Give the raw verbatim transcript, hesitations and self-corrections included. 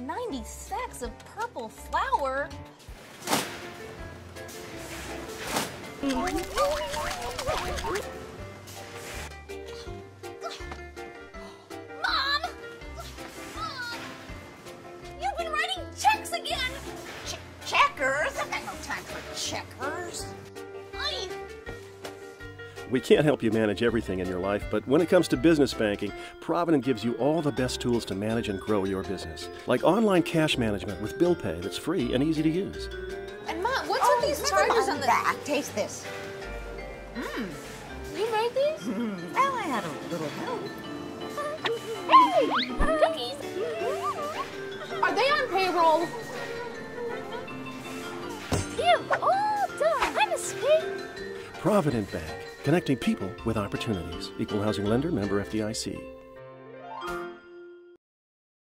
ninety sacks of purple flour. Mom! Mom! You've been writing checks again! Ch checkers? I've got no time for checkers. I... We can't help you manage everything in your life, but when it comes to business banking, Provident gives you all the best tools to manage and grow your business. Like online cash management with bill pay that's free and easy to use. And Mom, what's Oh, with these never charges mind on the... that. Taste this. Mmm. You made these? Mm, well, I had a little help. Hey! Cookies! Are they on payroll? Phew! All done! I'm a state. Provident Bank, connecting people with opportunities. Equal housing lender, member F D I C.